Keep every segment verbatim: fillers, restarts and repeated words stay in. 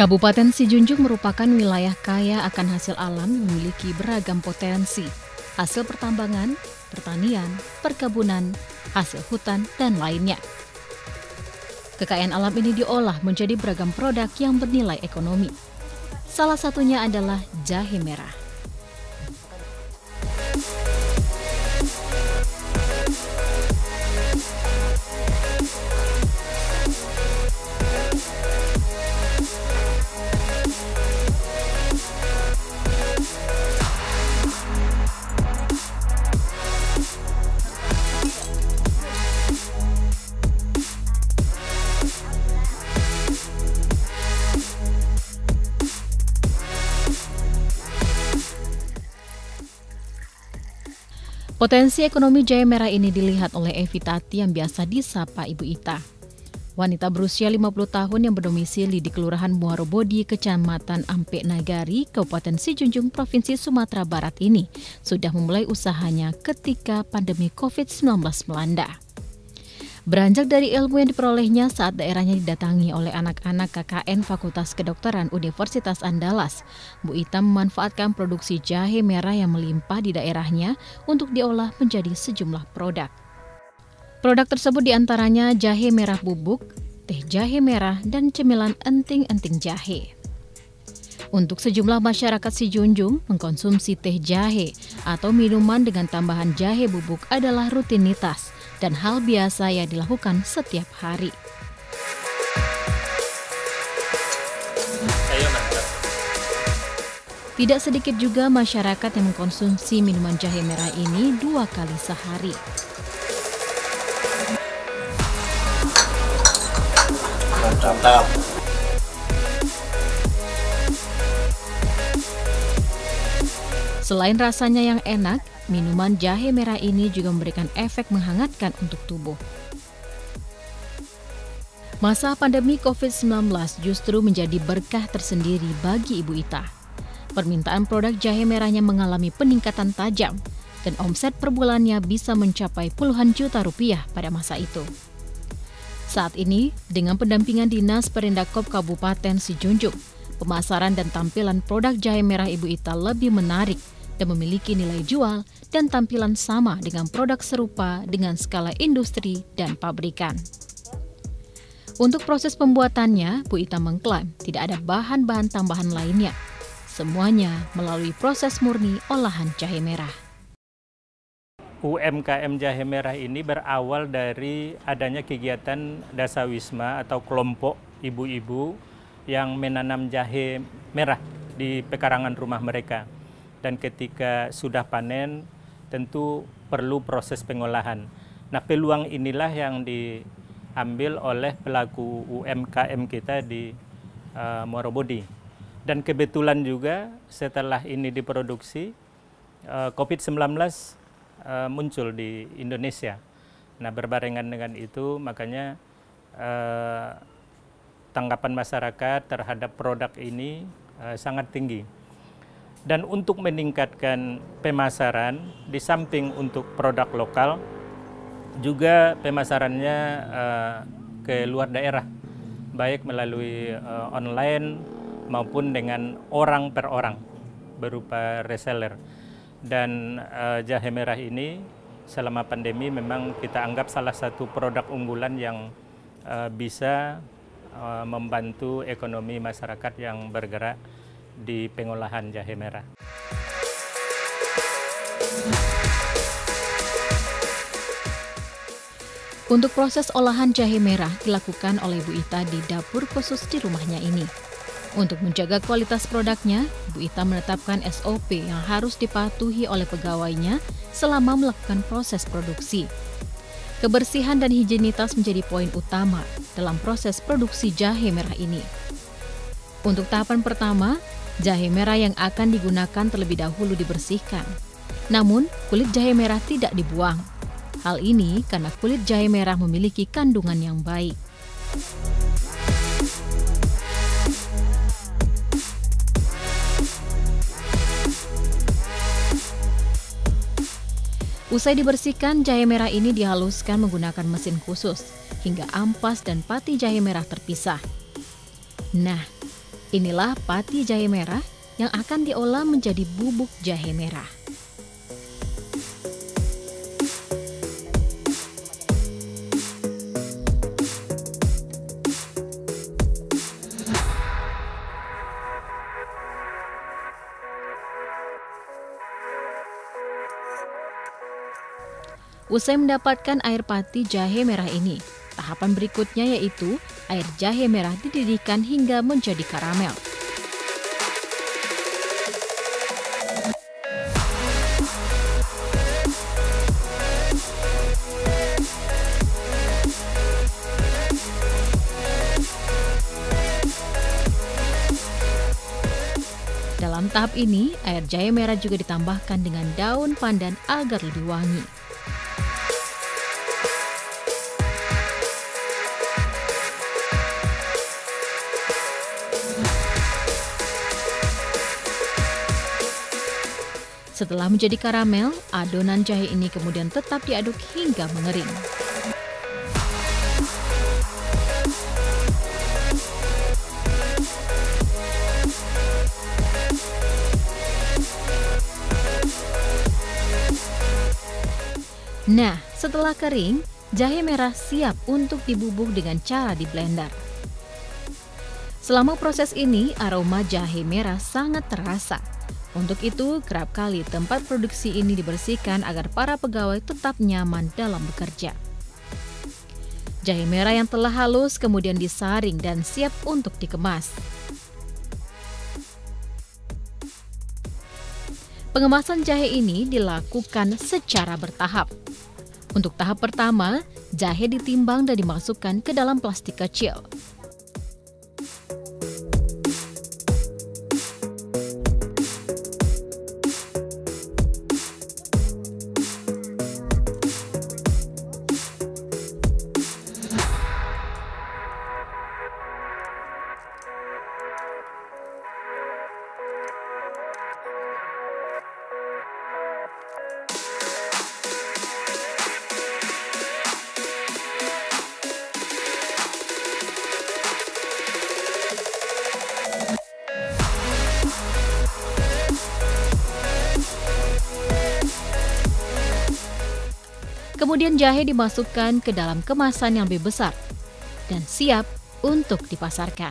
Kabupaten Sijunjung merupakan wilayah kaya akan hasil alam yang memiliki beragam potensi, hasil pertambangan, pertanian, perkebunan, hasil hutan, dan lainnya. Kekayaan alam ini diolah menjadi beragam produk yang bernilai ekonomi. Salah satunya adalah jahe merah. Potensi ekonomi jahe merah ini dilihat oleh Evi Tati yang biasa disapa Ibu Ita. Wanita berusia lima puluh tahun yang berdomisili di Kelurahan Muarobodi, Kecamatan Ampek Nagari, Kabupaten Sijunjung, Provinsi Sumatera Barat ini sudah memulai usahanya ketika pandemi covid sembilan belas melanda. Beranjak dari ilmu yang diperolehnya saat daerahnya didatangi oleh anak-anak K K N Fakultas Kedokteran Universitas Andalas, Bu Ita memanfaatkan produksi jahe merah yang melimpah di daerahnya untuk diolah menjadi sejumlah produk. Produk tersebut diantaranya jahe merah bubuk, teh jahe merah, dan cemilan enting-enting jahe. Untuk sejumlah masyarakat Sijunjung, mengkonsumsi teh jahe atau minuman dengan tambahan jahe bubuk adalah rutinitas dan hal biasa yang dilakukan setiap hari. Tidak sedikit juga masyarakat yang mengkonsumsi minuman jahe merah ini dua kali sehari. Mantap. Selain rasanya yang enak, minuman jahe merah ini juga memberikan efek menghangatkan untuk tubuh. Masa pandemi covid sembilan belas justru menjadi berkah tersendiri bagi Ibu Ita. Permintaan produk jahe merahnya mengalami peningkatan tajam dan omset per bulannya bisa mencapai puluhan juta rupiah pada masa itu. Saat ini, dengan pendampingan Dinas Perindakop Kabupaten Sijunjung, pemasaran dan tampilan produk jahe merah Ibu Ita lebih menarik dan memiliki nilai jual dan tampilan sama dengan produk serupa dengan skala industri dan pabrikan. Untuk proses pembuatannya, Bu Ita mengklaim tidak ada bahan-bahan tambahan lainnya. Semuanya melalui proses murni olahan jahe merah. U M K M Jahe Merah ini berawal dari adanya kegiatan dasawisma atau kelompok ibu-ibu yang menanam jahe merah di pekarangan rumah mereka. Dan ketika sudah panen, tentu perlu proses pengolahan. Nah, peluang inilah yang diambil oleh pelaku U M K M kita di uh, Muarobodi. Dan kebetulan juga setelah ini diproduksi, uh, covid sembilan belas uh, muncul di Indonesia. Nah, berbarengan dengan itu, makanya uh, tanggapan masyarakat terhadap produk ini uh, sangat tinggi. Dan untuk meningkatkan pemasaran, di samping untuk produk lokal, juga pemasarannya uh, ke luar daerah, baik melalui uh, online maupun dengan orang per orang, berupa reseller. Dan uh, jahe merah ini selama pandemi memang kita anggap salah satu produk unggulan yang uh, bisa uh, membantu ekonomi masyarakat yang bergerak di pengolahan jahe merah. Untuk proses olahan jahe merah dilakukan oleh Bu Ita di dapur khusus di rumahnya ini. Untuk menjaga kualitas produknya, Bu Ita menetapkan S O P yang harus dipatuhi oleh pegawainya selama melakukan proses produksi. Kebersihan dan higienitas menjadi poin utama dalam proses produksi jahe merah ini. Untuk tahapan pertama, jahe merah yang akan digunakan terlebih dahulu dibersihkan. Namun, kulit jahe merah tidak dibuang. Hal ini karena kulit jahe merah memiliki kandungan yang baik. Usai dibersihkan, jahe merah ini dihaluskan menggunakan mesin khusus, hingga ampas dan pati jahe merah terpisah. Nah, Inilah pati jahe merah yang akan diolah menjadi bubuk jahe merah. Usai mendapatkan air pati jahe merah ini, tahapan berikutnya yaitu air jahe merah dididihkan hingga menjadi karamel. Dalam tahap ini, air jahe merah juga ditambahkan dengan daun pandan agar lebih wangi. Setelah menjadi karamel, adonan jahe ini kemudian tetap diaduk hingga mengering. Nah, setelah kering, jahe merah siap untuk dibubuk dengan cara di blender. Selama proses ini, aroma jahe merah sangat terasa. Untuk itu, kerap kali tempat produksi ini dibersihkan agar para pegawai tetap nyaman dalam bekerja. Jahe merah yang telah halus kemudian disaring dan siap untuk dikemas. Pengemasan jahe ini dilakukan secara bertahap. Untuk tahap pertama, jahe ditimbang dan dimasukkan ke dalam plastik kecil. Kemudian jahe dimasukkan ke dalam kemasan yang lebih besar dan siap untuk dipasarkan.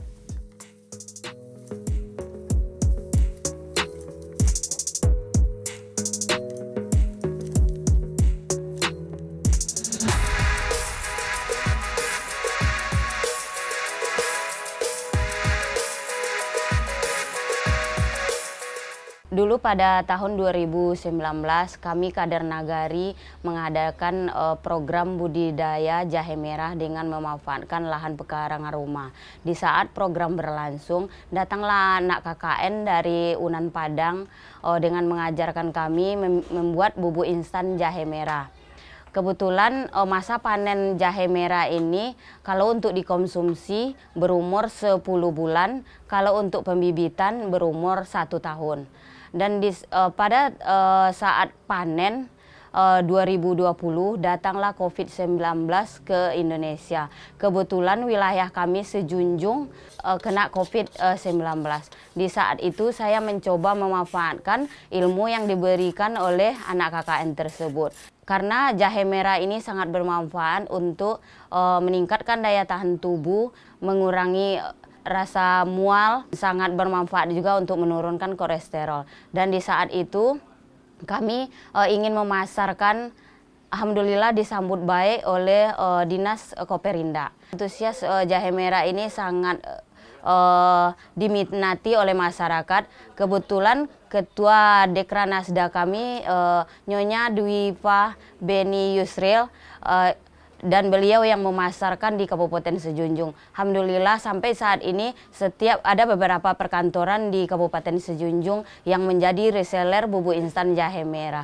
Dulu pada tahun dua ribu sembilan belas kami Kader Nagari mengadakan uh, program budidaya jahe merah dengan memanfaatkan lahan pekarangan rumah. Di saat program berlangsung, datanglah anak K K N dari Unan Padang uh, dengan mengajarkan kami mem membuat bubuk instan jahe merah. Kebetulan uh, masa panen jahe merah ini kalau untuk dikonsumsi berumur sepuluh bulan, kalau untuk pembibitan berumur satu tahun. Dan di, uh, pada uh, saat panen uh, dua ribu dua puluh datanglah COVID sembilan belas ke Indonesia. Kebetulan wilayah kami Sejunjung uh, kena COVID sembilan belas. Di saat itu saya mencoba memanfaatkan ilmu yang diberikan oleh anak K K N tersebut. Karena jahe merah ini sangat bermanfaat untuk uh, meningkatkan daya tahan tubuh, mengurangi uh, rasa mual, sangat bermanfaat juga untuk menurunkan kolesterol. Dan di saat itu kami uh, ingin memasarkan, alhamdulillah disambut baik oleh uh, Dinas uh, Koperinda. Antusias uh, jahe merah ini sangat uh, diminati oleh masyarakat. Kebetulan Ketua Dekranasda kami uh, Nyonya Dwipa Beni Yusril uh, dan beliau yang memasarkan di Kabupaten Sejunjung. Alhamdulillah sampai saat ini setiap ada beberapa perkantoran di Kabupaten Sejunjung yang menjadi reseller bubuk instan jahe merah.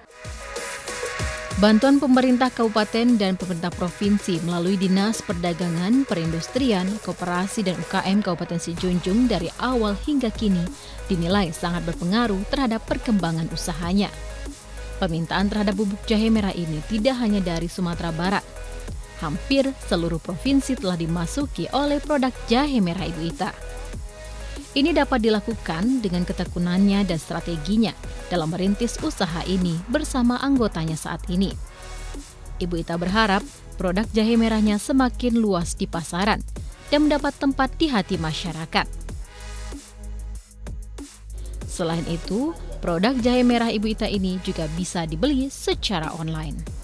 Bantuan pemerintah kabupaten dan pemerintah provinsi melalui Dinas Perdagangan, Perindustrian, Koperasi dan U K M Kabupaten Sejunjung dari awal hingga kini dinilai sangat berpengaruh terhadap perkembangan usahanya. Permintaan terhadap bubuk jahe merah ini tidak hanya dari Sumatera Barat. Hampir seluruh provinsi telah dimasuki oleh produk jahe merah Ibu Ita. Ini dapat dilakukan dengan ketekunannya dan strateginya dalam merintis usaha ini bersama anggotanya saat ini. Ibu Ita berharap produk jahe merahnya semakin luas di pasaran dan mendapat tempat di hati masyarakat. Selain itu, produk jahe merah Ibu Ita ini juga bisa dibeli secara online.